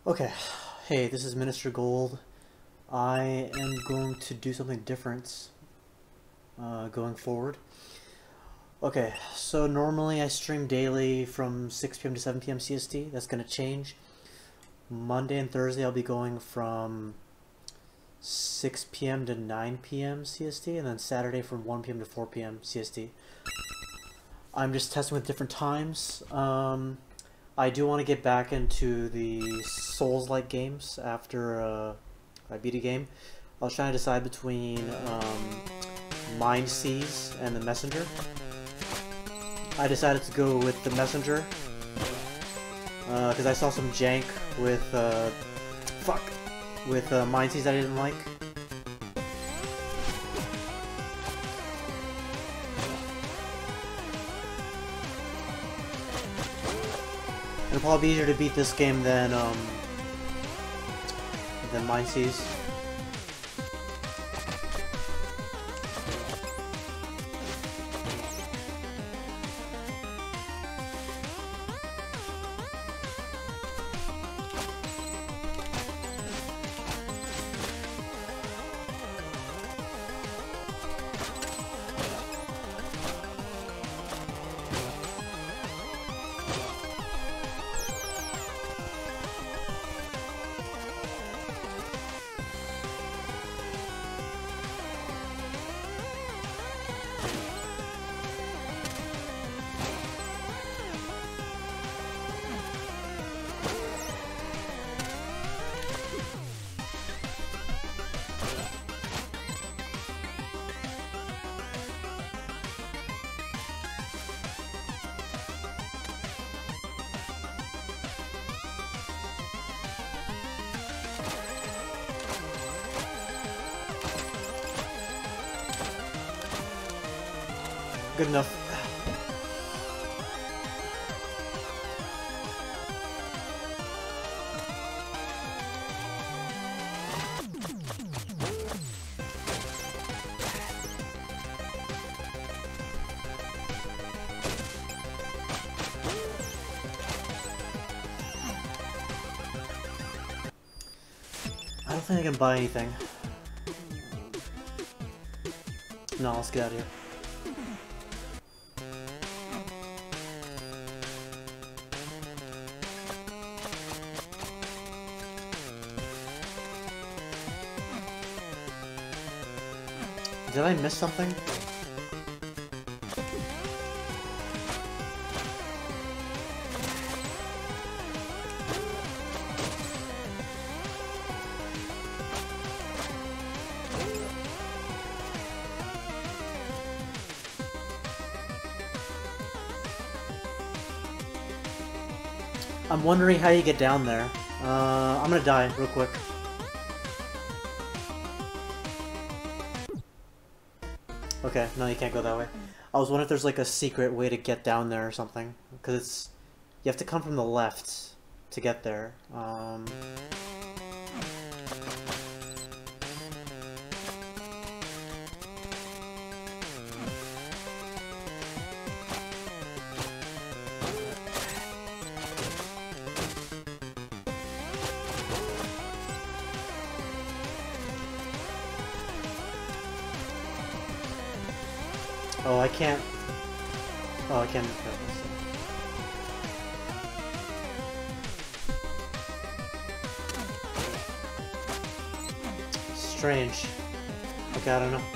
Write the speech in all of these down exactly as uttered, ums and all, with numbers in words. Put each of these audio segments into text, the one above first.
Okay, hey, this is Minister Gold. I am going to do something different uh, going forward. Okay, so normally I stream daily from six p m to seven p m C S T. That's going to change. Monday and Thursday I'll be going from six p m to nine p m C S T, and then Saturday from one p m to four p m C S T. I'm just testing with different times. Um, I do want to get back into the Souls-like games after uh, I beat a game. I was trying to decide between um, Mind Seize and the Messenger. I decided to go with the Messenger because uh, I saw some jank with uh, fuck with uh, Mind Seize that I didn't like. It'll probably be easier to beat this game than um, than Mind Seize. Good enough. I don't think I can buy anything. No, let's get out of here. Did I miss something? I'm wondering how you get down there. Uh, I'm gonna die real quick. Okay, no, you can't go that way. I was wondering if there's like a secret way to get down there or something, because it's you have to come from the left to get there. Um, Oh, I can't. Oh, I can't. Strange. Okay, I don't know.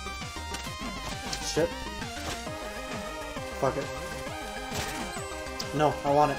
Shit. Fuck it. No, I want it.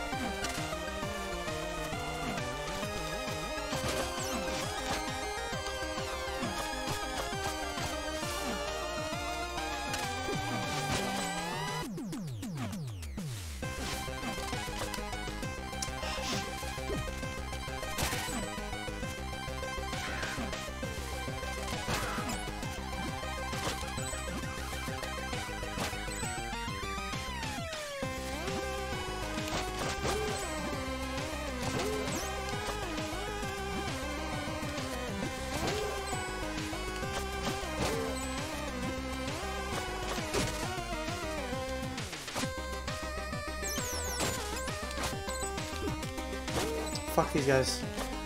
Fuck these guys.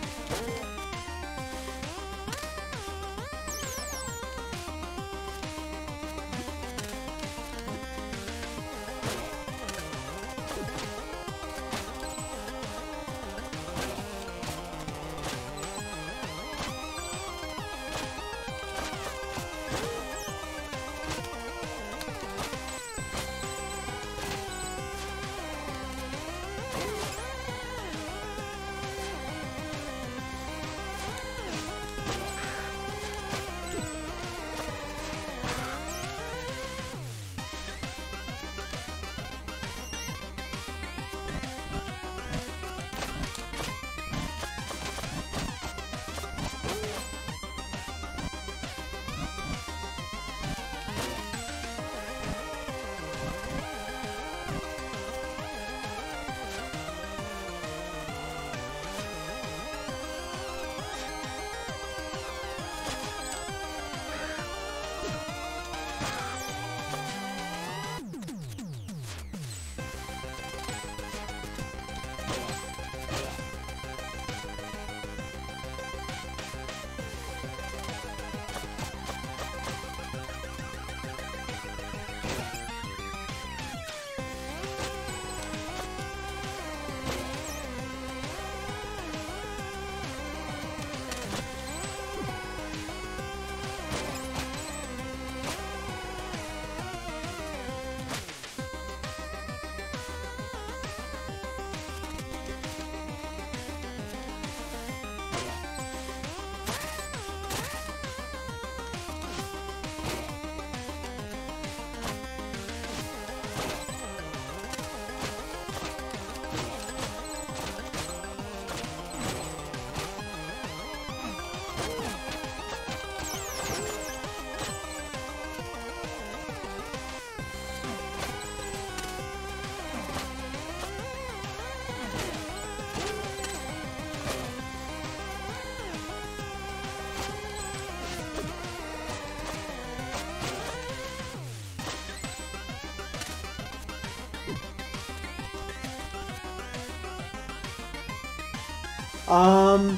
Um,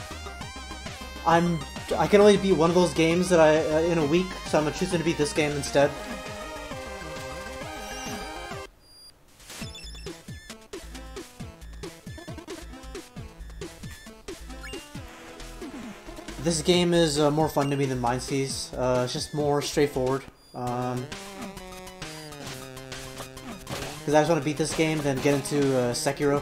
I'm. I can only beat one of those games that I uh, in a week, so I'm choosing to beat this game instead. This game is uh, more fun to me than Mindseas. Uh, it's just more straightforward. Um, because I just want to beat this game, then get into uh, Sekiro.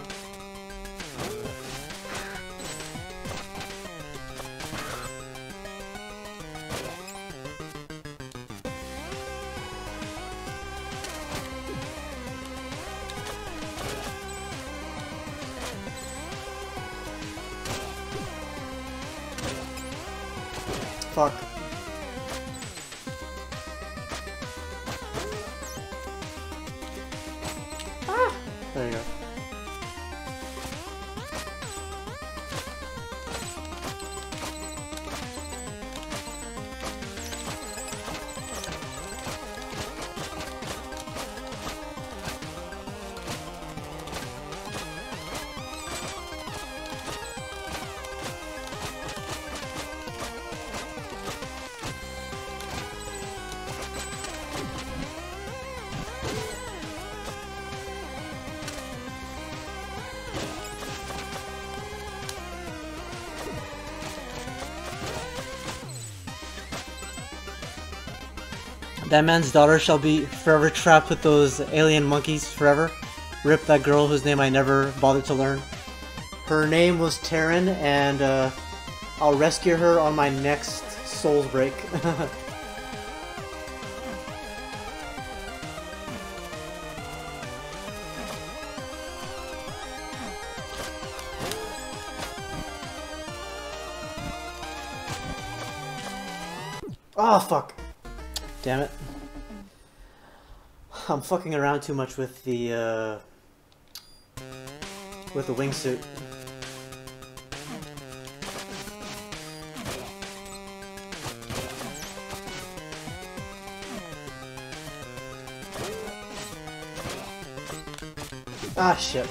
Fuck. Ah! There you go. That man's daughter shall be forever trapped with those alien monkeys forever. Rip that girl whose name I never bothered to learn. Her name was Taryn, and uh, I'll rescue her on my next Souls break. Oh, fuck. Damn it. I'm fucking around too much with the, uh... with the wingsuit. Ah, shit.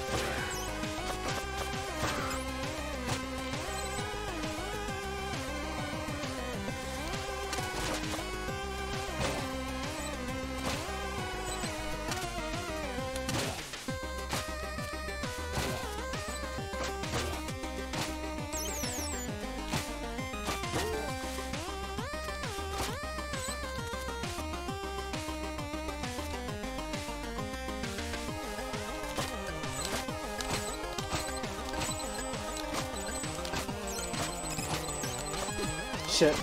Shit.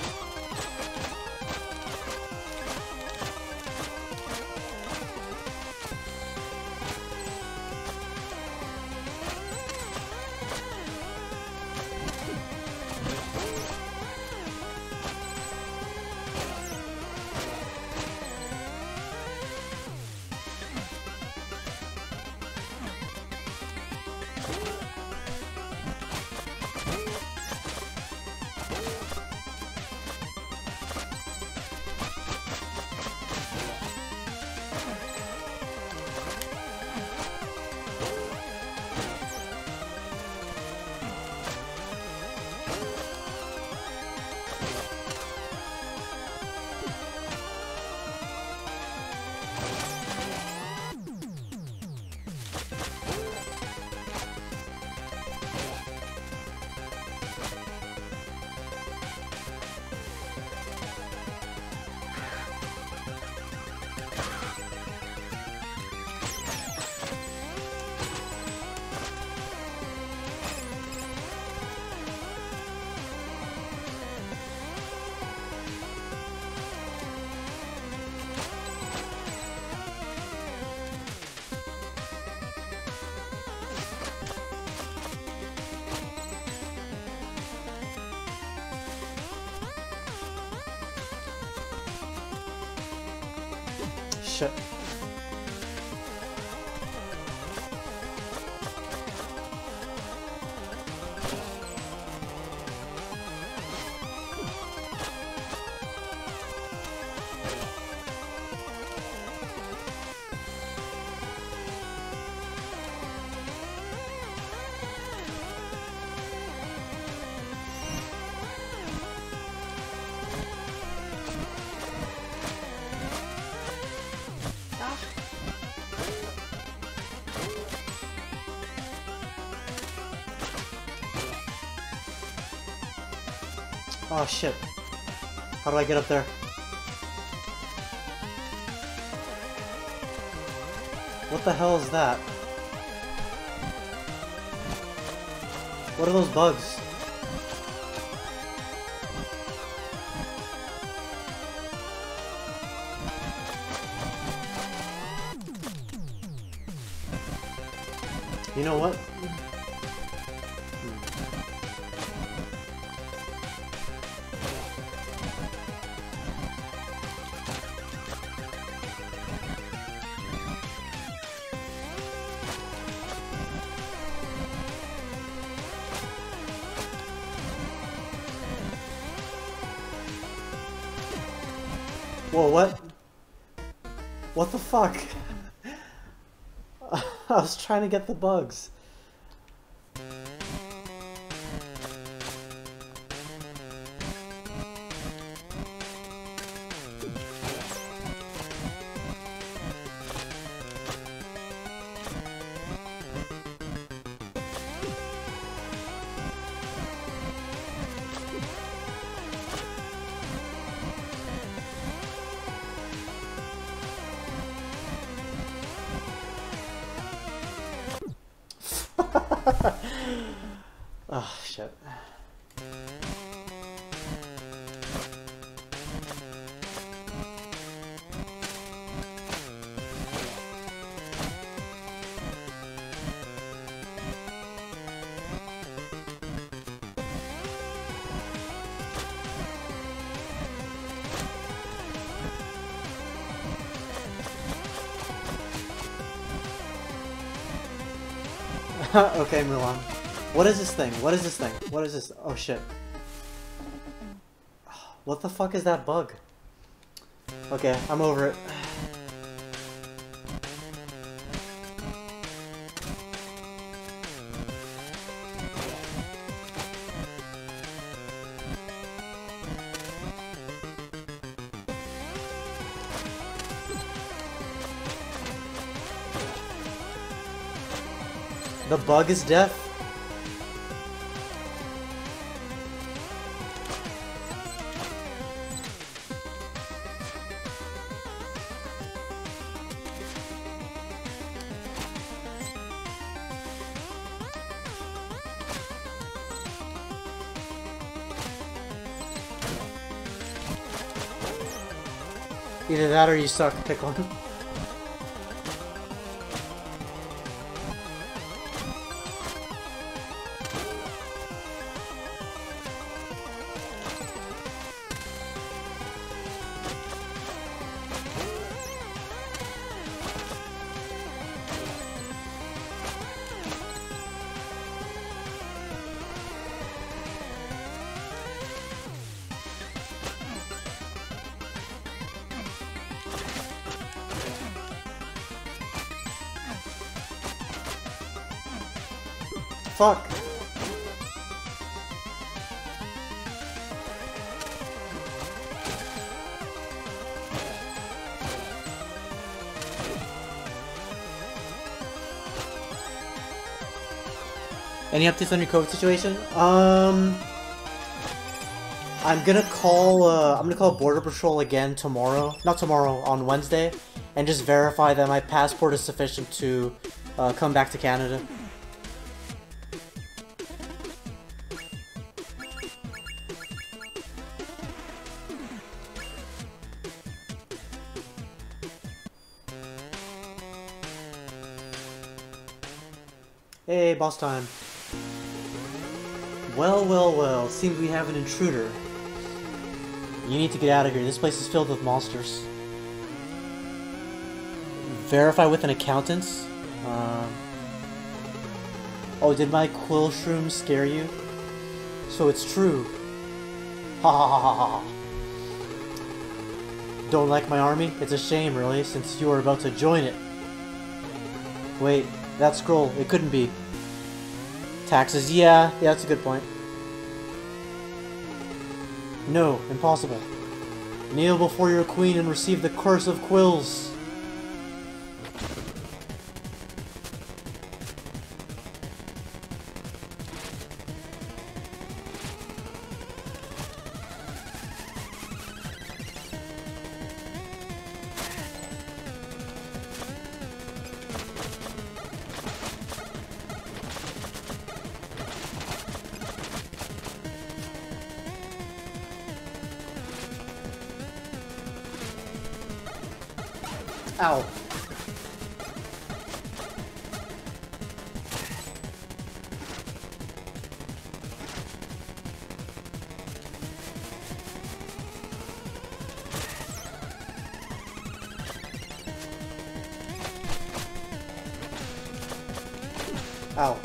Shit. Oh shit. How do I get up there? What the hell is that? What are those bugs? You know what? Whoa, what? What the fuck? I was trying to get the bugs. Oh, shit. Okay, Mulan. What is this thing? What is this thing? What is this? Oh shit. What the fuck is that bug? Okay, I'm over it. The bug is deaf? Either that or you suck, pick one. Fuck. Any updates on your COVID situation? Um, I'm gonna call. Uh, I'm gonna call Border Patrol again tomorrow. Not tomorrow, on Wednesday, and just verify that my passport is sufficient to uh, come back to Canada. Hey, boss time. Well, well, well. Seems we have an intruder. You need to get out of here. This place is filled with monsters. Verify with an accountant? Uh... Oh, did my quill shroom scare you? So it's true. Ha ha ha ha ha. Don't like my army? It's a shame, really, since you are about to join it. Wait. That scroll, it couldn't be. Taxes, yeah, yeah, that's a good point. No, impossible. Kneel before your queen and receive the curse of quills. Ow. Ow.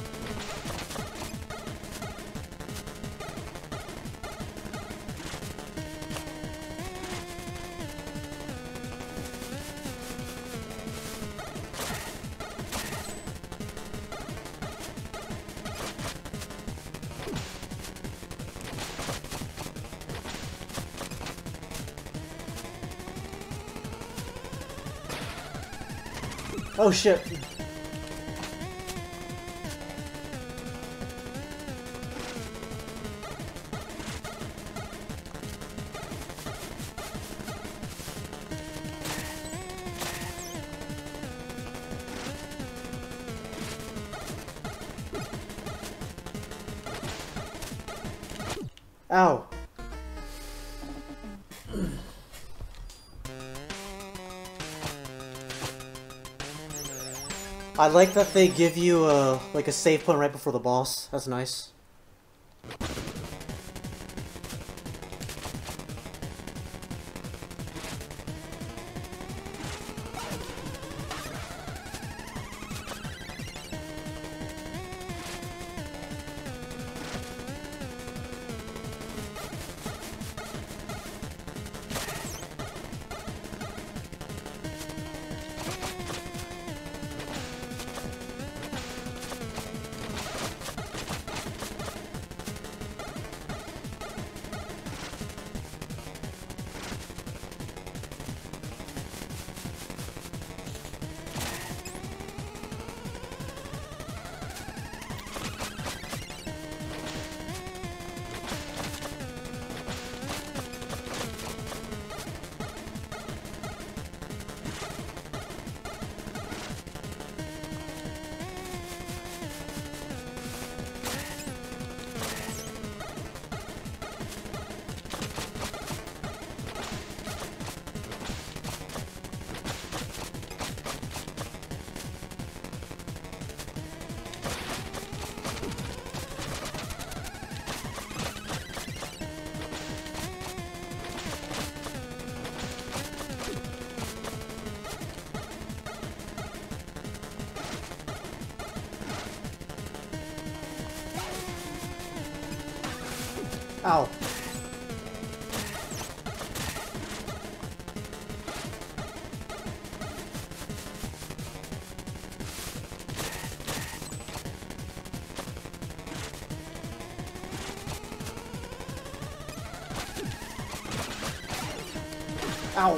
Oh shit. Ow! I like that they give you a like a save point right before the boss. That's nice. Ow. Ow.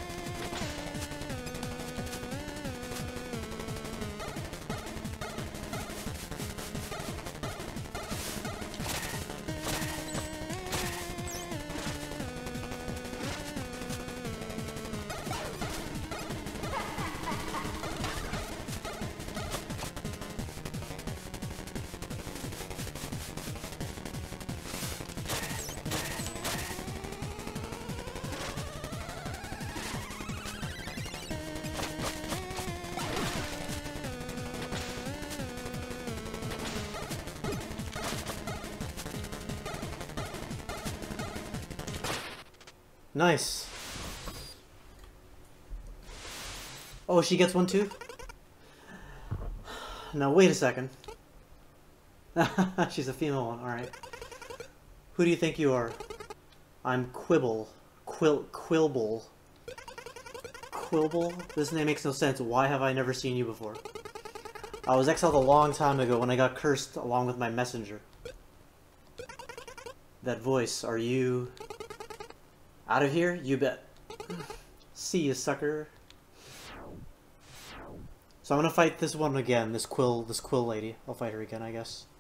Nice. Oh, she gets one too? Now, wait a second. She's a female one, alright. Who do you think you are? I'm Quibble. Quil Quilble. Quilble? This name makes no sense. Why have I never seen you before? I was exiled a long time ago when I got cursed along with my messenger. That voice, are you... out of here? You bet. See you, sucker. So I'm gonna fight this one again, this Quill, this Quill lady. I'll fight her again, I guess.